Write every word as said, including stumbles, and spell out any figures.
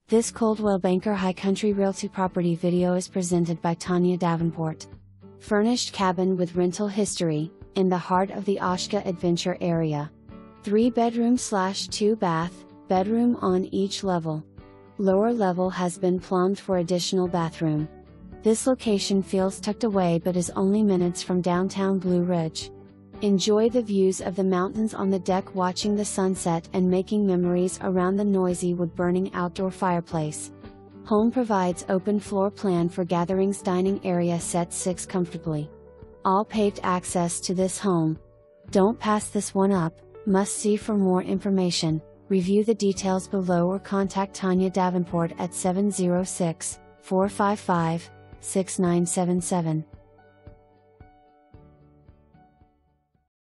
This Coldwell Banker High Country Realty property video is presented by Tanya Davenport. Furnished cabin with rental history, in the heart of the Oshka Adventure area. three bedroom slash two bath, bedroom on each level. Lower level has been plumbed for additional bathroom. This location feels tucked away but is only minutes from downtown Blue Ridge. Enjoy the views of the mountains on the deck, watching the sunset and making memories around the noisy wood-burning outdoor fireplace. Home provides open floor plan for gatherings, dining area set six comfortably. All paved access to this home. Don't pass this one up. Must see for more information. Review the details below or contact Tanya Davenport at seven zero six, four five five, six nine seven seven.